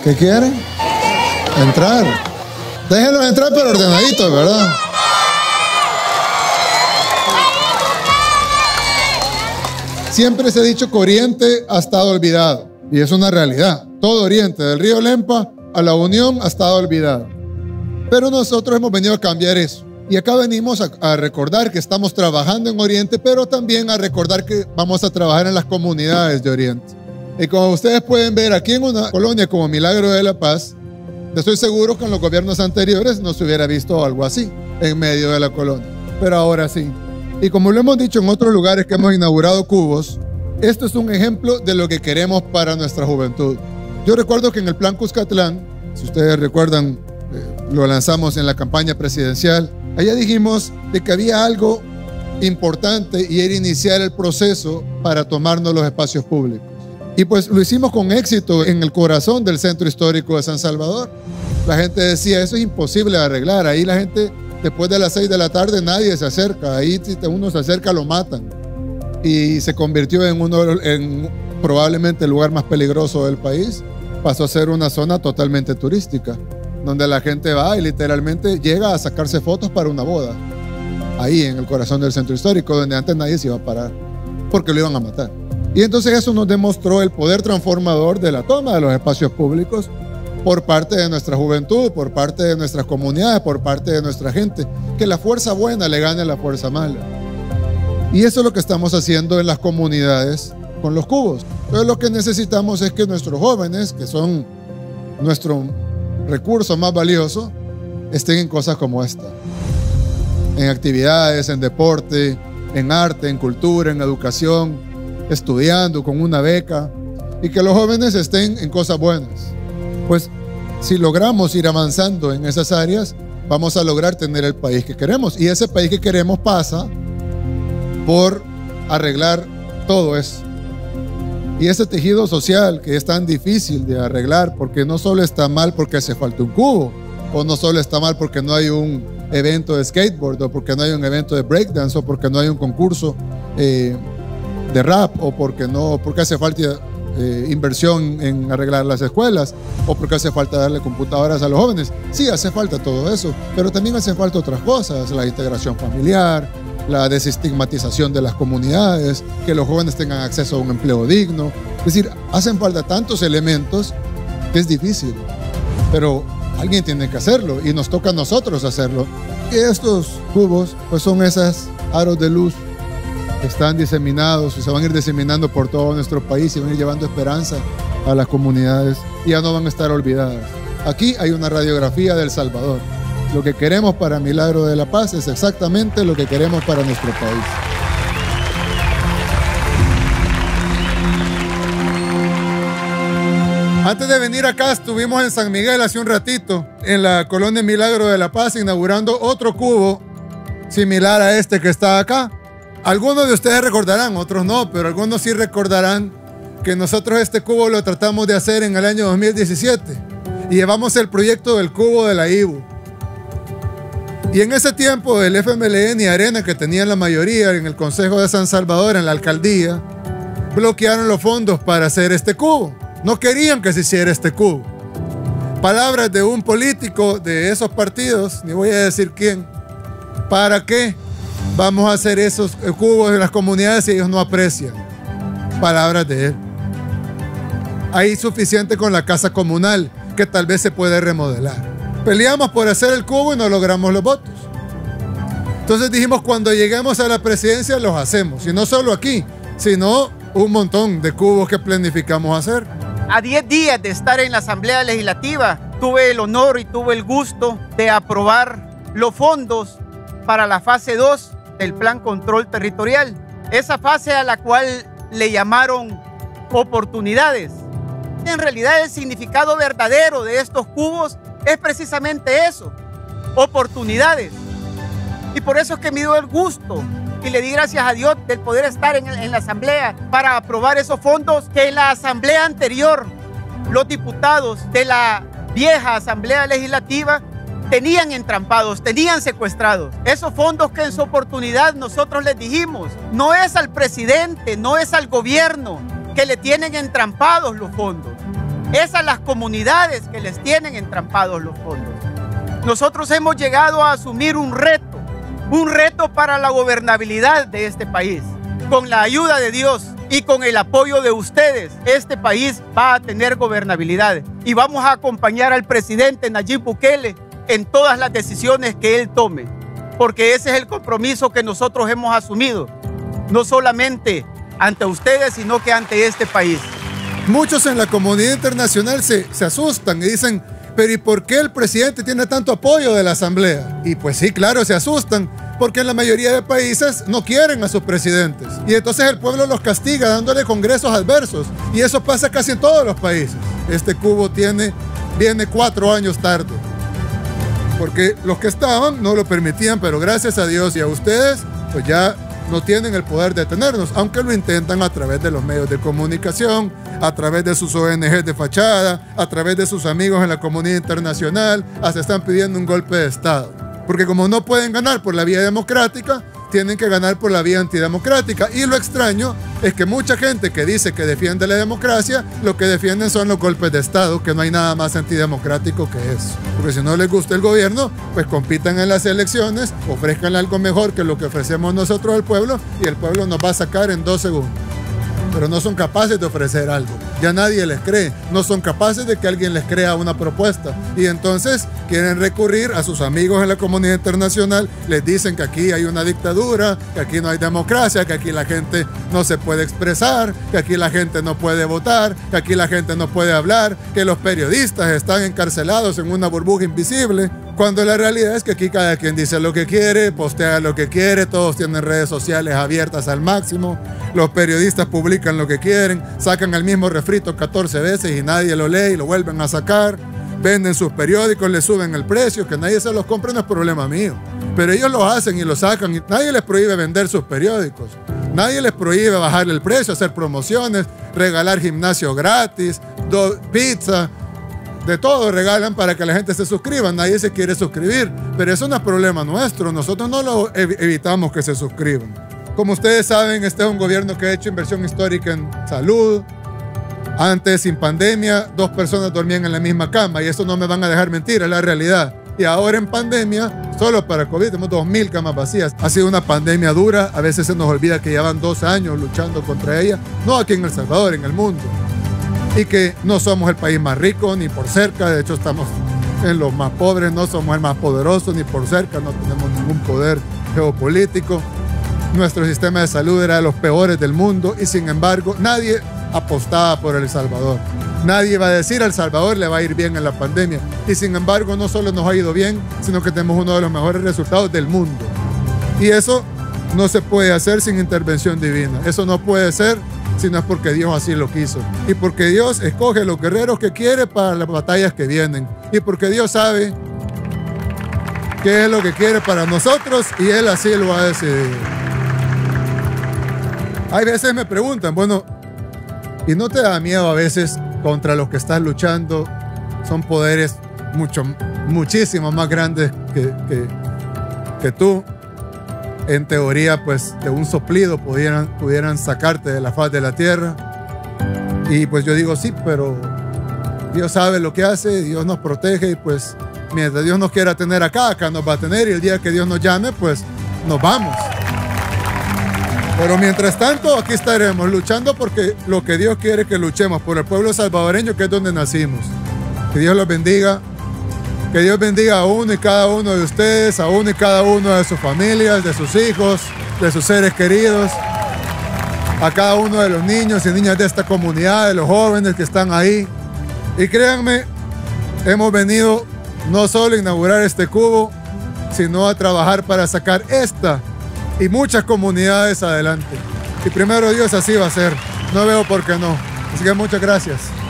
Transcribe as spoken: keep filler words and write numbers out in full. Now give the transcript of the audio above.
¿Qué quieren? Entrar. Déjenlos entrar, pero ordenaditos, ¿verdad? Siempre se ha dicho que Oriente ha estado olvidado. Y es una realidad. Todo Oriente, del río Lempa a la Unión, ha estado olvidado. Pero nosotros hemos venido a cambiar eso. Y acá venimos a, a recordar que estamos trabajando en Oriente, pero también a recordar que vamos a trabajar en las comunidades de Oriente. Y como ustedes pueden ver, aquí en una colonia como Milagro de la Paz, estoy seguro que en los gobiernos anteriores no se hubiera visto algo así en medio de la colonia. Pero ahora sí. Y como lo hemos dicho en otros lugares que hemos inaugurado cubos, esto es un ejemplo de lo que queremos para nuestra juventud. Yo recuerdo que en el Plan Cuscatlán, si ustedes recuerdan, eh, lo lanzamos en la campaña presidencial, allá dijimos de que había algo importante y era iniciar el proceso para tomarnos los espacios públicos. Y pues lo hicimos con éxito en el corazón del Centro Histórico de San Salvador. La gente decía, eso es imposible de arreglar. Ahí la gente, después de las seis de la tarde, nadie se acerca. Ahí si uno se acerca, lo matan. Y se convirtió en uno, en probablemente el lugar más peligroso del país. Pasó a ser una zona totalmente turística, donde la gente va y literalmente llega a sacarse fotos para una boda. Ahí en el corazón del Centro Histórico, donde antes nadie se iba a parar, porque lo iban a matar. Y entonces eso nos demostró el poder transformador de la toma de los espacios públicos por parte de nuestra juventud, por parte de nuestras comunidades, por parte de nuestra gente, que la fuerza buena le gane a la fuerza mala. Y eso es lo que estamos haciendo en las comunidades con los cubos. Entonces lo que necesitamos es que nuestros jóvenes, que son nuestro recurso más valioso, estén en cosas como esta. En actividades, en deporte, en arte, en cultura, en educación, estudiando con una beca, y que los jóvenes estén en cosas buenas. Pues si logramos ir avanzando en esas áreas, vamos a lograr tener el país que queremos. Y ese país que queremos pasa por arreglar todo eso. Y ese tejido social que es tan difícil de arreglar, porque no solo está mal porque hace falta un cubo, o no solo está mal porque no hay un evento de skateboard, o porque no hay un evento de breakdance, o porque no hay un concurso eh, de rap, o porque no, porque hace falta eh, inversión en arreglar las escuelas, o porque hace falta darle computadoras a los jóvenes. Sí, hace falta todo eso, pero también hace falta otras cosas, la integración familiar, la desestigmatización de las comunidades, que los jóvenes tengan acceso a un empleo digno. Es decir, hacen falta tantos elementos que es difícil, pero alguien tiene que hacerlo y nos toca a nosotros hacerlo. Y estos cubos pues son esas aros de luz que están diseminados y se van a ir diseminando por todo nuestro país y van a ir llevando esperanza a las comunidades y ya no van a estar olvidadas. Aquí hay una radiografía de El Salvador. Lo que queremos para Milagro de la Paz es exactamente lo que queremos para nuestro país. Antes de venir acá estuvimos en San Miguel hace un ratito, en la colonia Milagro de la Paz, inaugurando otro cubo similar a este que está acá. Algunos de ustedes recordarán, otros no, pero algunos sí recordarán que nosotros este cubo lo tratamos de hacer en el año dos mil diecisiete y llevamos el proyecto del cubo de la I B U. Y en ese tiempo el F M L N y Arena, que tenían la mayoría en el Consejo de San Salvador, en la alcaldía, bloquearon los fondos para hacer este cubo. No querían que se hiciera este cubo. Palabras de un político de esos partidos, ni voy a decir quién, ¿para qué vamos a hacer esos cubos en las comunidades si ellos no aprecian? Palabras de él. Hay suficiente con la casa comunal, que tal vez se puede remodelar. Peleamos por hacer el cubo y no logramos los votos. Entonces dijimos, cuando lleguemos a la presidencia los hacemos. Y no solo aquí, sino un montón de cubos que planificamos hacer. A diez días de estar en la Asamblea Legislativa, tuve el honor y tuve el gusto de aprobar los fondos para la fase dos del Plan Control Territorial. Esa fase a la cual le llamaron oportunidades. En realidad el significado verdadero de estos cubos es precisamente eso, oportunidades. Y por eso es que me dio el gusto y le di gracias a Dios del poder estar en, en la asamblea para aprobar esos fondos que en la asamblea anterior los diputados de la vieja asamblea legislativa tenían entrampados, tenían secuestrados. Esos fondos que en su oportunidad nosotros les dijimos, no es al presidente, no es al gobierno que le tienen entrampados los fondos. Es a las comunidades que les tienen entrampados los fondos. Nosotros hemos llegado a asumir un reto, un reto para la gobernabilidad de este país. Con la ayuda de Dios y con el apoyo de ustedes, este país va a tener gobernabilidad y vamos a acompañar al presidente Nayib Bukele en todas las decisiones que él tome, porque ese es el compromiso que nosotros hemos asumido, no solamente ante ustedes, sino que ante este país. Muchos en la comunidad internacional se, se asustan y dicen, pero ¿y por qué el presidente tiene tanto apoyo de la Asamblea? Y pues sí, claro, se asustan, porque en la mayoría de países no quieren a sus presidentes. Y entonces el pueblo los castiga dándole congresos adversos. Y eso pasa casi en todos los países. Este cubo tiene, viene cuatro años tarde. Porque los que estaban no lo permitían, pero gracias a Dios y a ustedes, pues ya no tienen el poder de detenernos, aunque lo intentan a través de los medios de comunicación, a través de sus O N Ges de fachada, a través de sus amigos en la comunidad internacional, hasta están pidiendo un golpe de Estado. Porque como no pueden ganar por la vía democrática, tienen que ganar por la vía antidemocrática. Y lo extraño es que mucha gente que dice que defiende la democracia, lo que defienden son los golpes de Estado, que no hay nada más antidemocrático que eso. Porque si no les gusta el gobierno, pues compitan en las elecciones, ofrezcan algo mejor que lo que ofrecemos nosotros al pueblo, y el pueblo nos va a sacar en dos segundos. Pero no son capaces de ofrecer algo. Ya nadie les cree. No son capaces de que alguien les crea una propuesta. Y entonces quieren recurrir a sus amigos en la comunidad internacional. Les dicen que aquí hay una dictadura, que aquí no hay democracia, que aquí la gente no se puede expresar, que aquí la gente no puede votar, que aquí la gente no puede hablar, que los periodistas están encarcelados en una burbuja invisible. Cuando la realidad es que aquí cada quien dice lo que quiere, postea lo que quiere, todos tienen redes sociales abiertas al máximo, los periodistas publican lo que quieren, sacan el mismo refrito catorce veces y nadie lo lee y lo vuelven a sacar, venden sus periódicos, le suben el precio, que nadie se los compre no es problema mío, pero ellos lo hacen y lo sacan y nadie les prohíbe vender sus periódicos, nadie les prohíbe bajarle el precio, hacer promociones, regalar gimnasio gratis, do, pizza. De todo regalan para que la gente se suscriba. Nadie se quiere suscribir, pero eso no es problema nuestro. Nosotros no lo ev evitamos que se suscriban. Como ustedes saben, este es un gobierno que ha hecho inversión histórica en salud. Antes, sin pandemia, dos personas dormían en la misma cama y eso no me van a dejar mentir, es la realidad. Y ahora en pandemia, solo para COVID, tenemos dos mil camas vacías. Ha sido una pandemia dura. A veces se nos olvida que llevan dos años luchando contra ella. No aquí en El Salvador, en el mundo. Y que no somos el país más rico ni por cerca, de hecho estamos en los más pobres, no somos el más poderoso ni por cerca, no tenemos ningún poder geopolítico. Nuestro sistema de salud era de los peores del mundo y sin embargo nadie apostaba por El Salvador. Nadie va a decir a El Salvador le va a ir bien en la pandemia y sin embargo no solo nos ha ido bien, sino que tenemos uno de los mejores resultados del mundo. Y eso no se puede hacer sin intervención divina, eso no puede ser sino es porque Dios así lo quiso. Y porque Dios escoge los guerreros que quiere para las batallas que vienen. Y porque Dios sabe qué es lo que quiere para nosotros y Él así lo ha decidido. Hay veces me preguntan, bueno, ¿y no te da miedo a veces contra los que estás luchando? Son poderes mucho, muchísimo más grandes que, que, que tú. En teoría, pues, de un soplido pudieran, pudieran sacarte de la faz de la tierra. Y pues yo digo, sí, pero Dios sabe lo que hace, Dios nos protege y pues mientras Dios nos quiera tener acá, acá nos va a tener y el día que Dios nos llame, pues nos vamos. Pero mientras tanto, aquí estaremos luchando porque lo que Dios quiere que luchemos por el pueblo salvadoreño, que es donde nacimos. Que Dios los bendiga. Que Dios bendiga a uno y cada uno de ustedes, a uno y cada uno de sus familias, de sus hijos, de sus seres queridos, a cada uno de los niños y niñas de esta comunidad, de los jóvenes que están ahí. Y créanme, hemos venido no solo a inaugurar este cubo, sino a trabajar para sacar esta y muchas comunidades adelante. Y primero Dios así va a ser. No veo por qué no. Así que muchas gracias.